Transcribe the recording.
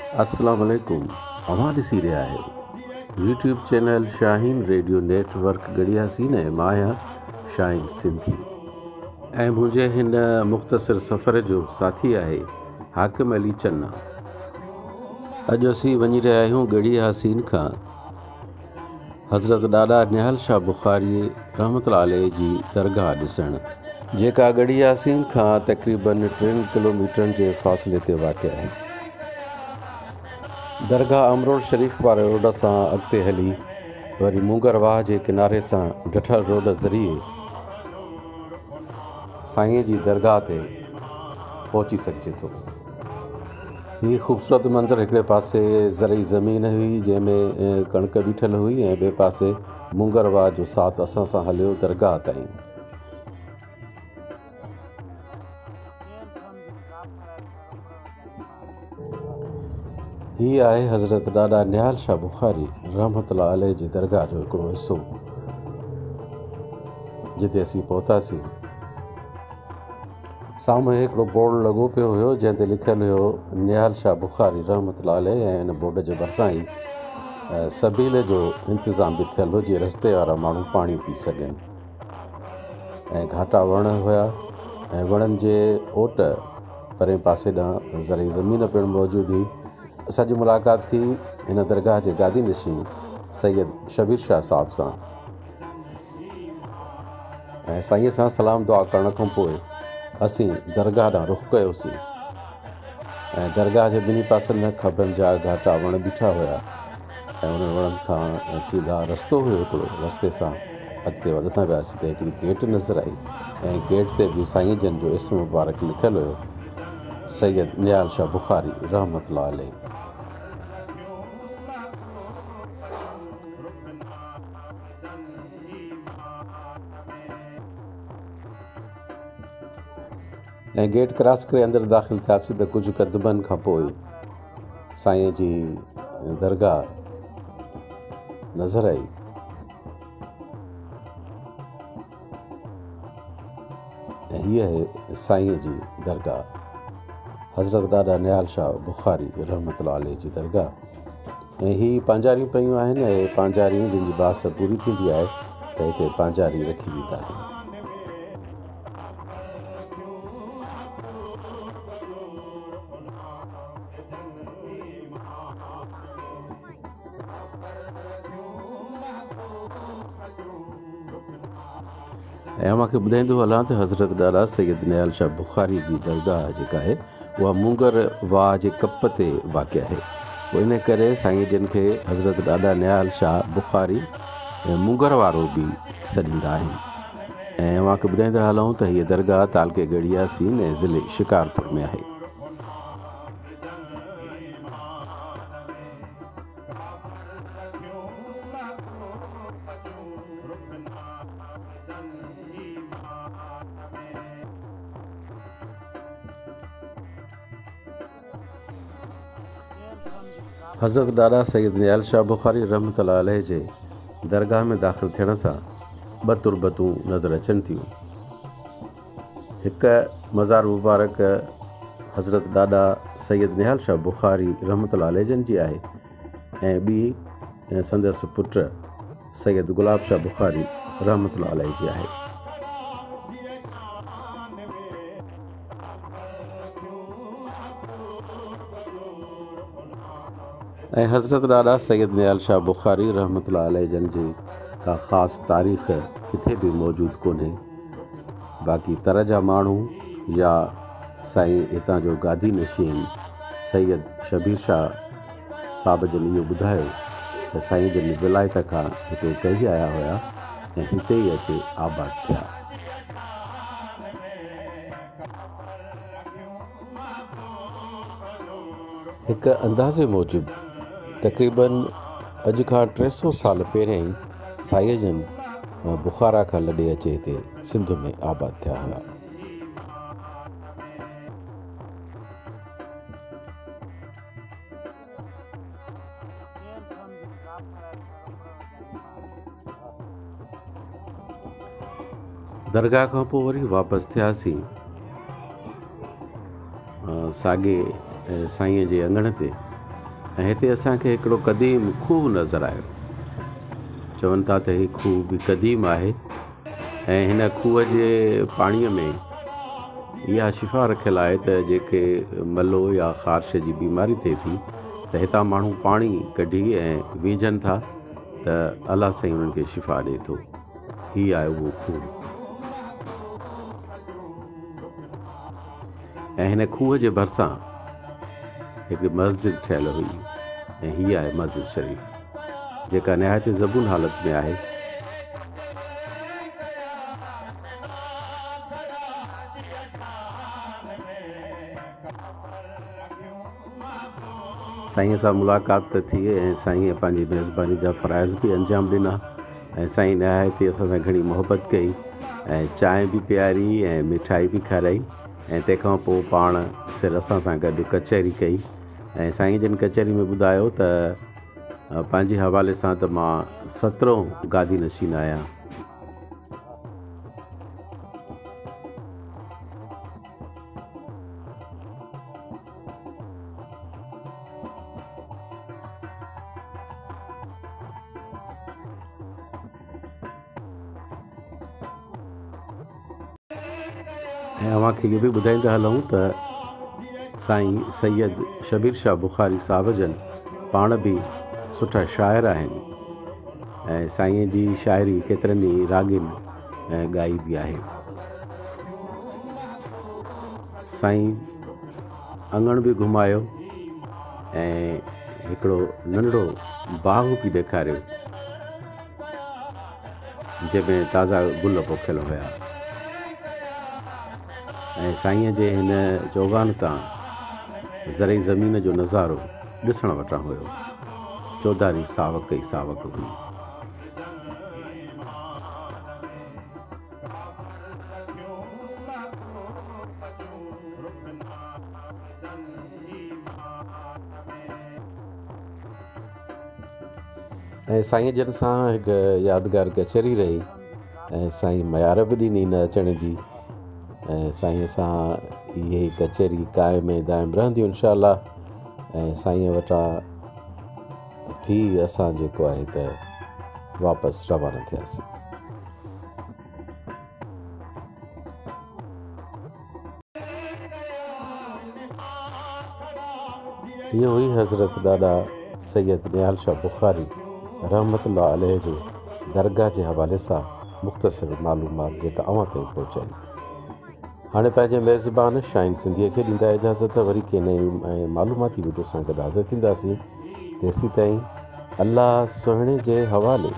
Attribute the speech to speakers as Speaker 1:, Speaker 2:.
Speaker 1: अस्सलाम वालेकुम। अवां ॾिसी रहिया आहियो YouTube channel Shaheen radio network गड़िया सीन ऐं मां आहियां शाहीन सिंधी ऐं मुंहिंजे हिन मुख़्तसिर सफ़र जो साथी आहे हाकिम अली चन्ना। अॼु असीं वञी रहिया आहियूं गड़िया सीन खां हज़रत ॾाॾा निहाल शाह बुख़ारी रहमतुल्लाह अलैह जी दरगाह ॾिसणु, जेका गड़िया सीन खां तक़रीबन 3 किलोमीटरनि जे फ़ासिले ते वाक़िअ आहे। दरगाह अमरोड शरीफ़ वारे रोड सां अॻिते हली वरी मुंगर वाह जे किनारे सां ॾिठल रोड ज़रिए साईं जी दरगाह ते पहुची सघिजे थो। हीअ ख़ूबसूरत मंज़र हिकिड़े पासे ज़रई ज़मीन हुई जंहिंमें कणिक बीठल हुई ऐं ॿिए पासे मुंगर वाह जो साथ असां सां हलियो दरगाह ताईं। हीअ आहे हज़रत ॾाॾा निहाल शाह बुख़ारी रहमतुल्लाह अलैह जी दरगाह जो हिकिड़ो हिसो, जिते असीं पहुतासीं। साम्हूं हिकिड़ो बोर्ड लॻो पियो हुयो जंहिं ते लिखियलु हुयो निहाल शाह बुख़ारी रहमतुल्लाह अलैह, ऐं हिन बोर्ड जे भरिसां ई सबील जो इंतिज़ाम बि थियलु हो जीअं रस्ते वारा माण्हू पाणी पी सघनि। ऐं घाटा वण हुया ऐं वणनि जे ओट परे पासे ॾांहुं ज़रई ज़मीन पिणु मौजूदु हुई। असांजी मुलाक़ात थी हिन दरगाह जे गादी नशीन सैयद शबीर शाह साहिब सां ऐं साईंअ सां सलाम दुआ करण खां पोइ असीं दरगाह ॾांहुं रुख़ कयोसीं ऐं दरगाह जे ॿिन्ही पासनि में ख़बरनि जा घाटा वण बीठा हुया ऐं उन्हनि वणनि खां थींदा रस्तो हुयो हिकिड़ो। रस्ते सां अॻिते वधंदा वियासीं त हिकिड़ी गेट नज़र आई ऐं गेट ते बि साईं जन जो इस्म मुबारक लिखियलु हुयो सैयद निहाल शाह बुख़ारी रहमतुल्लाह अलैह। ऐं गेट क्रॉस करे अंदरि दाख़िल थियासीं त कुझु क़दमनि खां पोइ साईं जी दरगाह नज़र आई। ऐं हीअ आहे साईं जी दरगाह हज़रत ॾाॾा निहाल शाह बुख़ारी रहमतुल्लाह अलैह जी दरगाह। ऐं हीअ पांजारियूं पियूं आहिनि ऐं पांजारियूं जिन जी बास पूरी थींदी आहे त हिते पांजारी रखी वेंदा आहिनि। ऐं मूंखे ॿुधाईंदो हलां त हज़रत ॾाॾा सैयद निहाल शाह बुख़ारी जी दरगाह जेका आहे उहा मुंगर वाह जे कप ते वाक़िअ आहे। पोइ इन करे साईं जन खे हज़रत ॾाॾा निहाल शाह बुख़ारी ऐं मुंगर वारो बि सॾींदा आहिनि। ऐं मूंखे ॿुधाईंदा हलूं त हीअ दरगाह तालके गड़िया सीन ऐं ज़िले शिकारपुर में आहे। हज़रत ॾाॾा सैयद निहाल शाह बुख़ारी रहमतुल्लाह अलैह जे दरगाह में दाख़िल थियण सां ॿ तुरबतूं नज़र अचनि थियूं। हिकु मज़ार मुबारक हज़रत ॾाॾा सैयद निहाल शाह बुख़ारी रहमतुल्लाह अलैह जन जी आहे ऐं ॿी संदसि पुटु सैयद गुलाब शाह बुख़ारी रहमतुल्लाह अलैह जी आहे। ऐं हज़रत ॾाॾा सैयद निहाल शाह बुख़ारी रहमतुल्लाह अलैह जन जी का ख़ासि तारीख़ किथे बि मौजूदु कोन्हे। बाक़ी तर जा माण्हू या साईं हितां जो गादी नशीन सैयद शबीर शाह साहिब जन इहो ॿुधायो त साईं जन विलायत खां हिते कई आया हुया ऐं हिते ई अची आबाद थिया। हिकु अंदाज़े मूजिबि तक़रीबन अॼु खां 300 साल पहिरियों ई साईं जन बुखारा खां लॾे अचे हिते सिंध में आबाद थिया हुआ। दरगाह खां पोइ वरी वापसि थियासीं साॻे साईं जे अंगण ते ऐं हिते असांखे हिकिड़ो क़दीम खूह नज़र आयो। चवनि था त हीउ खूह बि क़दीम आहे ऐं हिन खूह जे पाणीअ में इहा शिफ़ा रखियलु आहे त जेके मलो या ख़ारिश जी बीमारी थिए थी त हितां माण्हू पाणी कढी ऐं विझनि था त अलाह साईं उन्हनि खे शिफ़ा ॾिए थो। हीअ आहे उहो खूह ऐं हिन खूह जे भरिसां हिकिड़ी मस्जिद ठहियलु हुई ऐं हीअ आहे मस्जिद शरीफ़ जेका निहायत ज़बून हालत में आहे। साईं सां मुलाक़ात त थी ऐं साईं पंहिंजी मेज़बानी जा फ़राइज़ बि अंजाम ॾिना ऐं साईं निहायत असां सां घणी मोहबत कई ऐं चांहि बि पीआरी ऐं मिठाई बि खाराई ऐं तंहिंखां पोइ पाण सिर असां सां गॾु कचहरी कई ऐं साईं जिन कचहरी में ॿुधायो त पंहिंजे हवाले सां त मां 17 गादी नशीन आहियां। ऐं अव्हांखे इहो बि ॿुधाईंदा हलूं त साईं सैयद शबीर शाह बुखारी साहिब जन पाण बि सुठा शाइर आहिनि ऐं साईं जी शाइरी केतिरनि ई रागिन ऐं ॻाई बि आहे। साईं अंगण बि घुमायो ऐं हिकिड़ो नंढड़ो बाग़ बि ॾेखारियो जंहिंमें ताज़ा गुल पोखियल हुया ऐं साईं जे हिन चौगान तां ज़रई ज़मीन जो नज़ारो ॾिसण वटां हुयो। चौधारी सावक ई सावक हुई। ऐं साईं जन सां हिकु यादगार कचहरी रही ऐं साईं मयार बि ॾिनी न अचण जी ऐं साईं सां इहे कचहरी क़ाइम ऐं दाइम रहंदियूं इंशाअल्लाह। ऐं साईं वटां थी असां जेको आहे त वापसि रवाना थियासीं। इहो हुई हज़रत ॾाॾा सैयद निहाल शाह बुखारी रहमतुल्लाह अलैह जे दरगाह जे हवाले सां मुख़्तसिर मालूमात जेका अव्हां ताईं पहुचाई। हाणे पंहिंजे मेज़बान शाहीन सिंधीअ खे ॾींदा इजाज़त। वरी कंहिं नयूं ऐं मालूमाती वीडियो सां गॾु हाज़िर थींदासीं। तेसीं ताईं अल्लाह सुहिणे जे हवाले।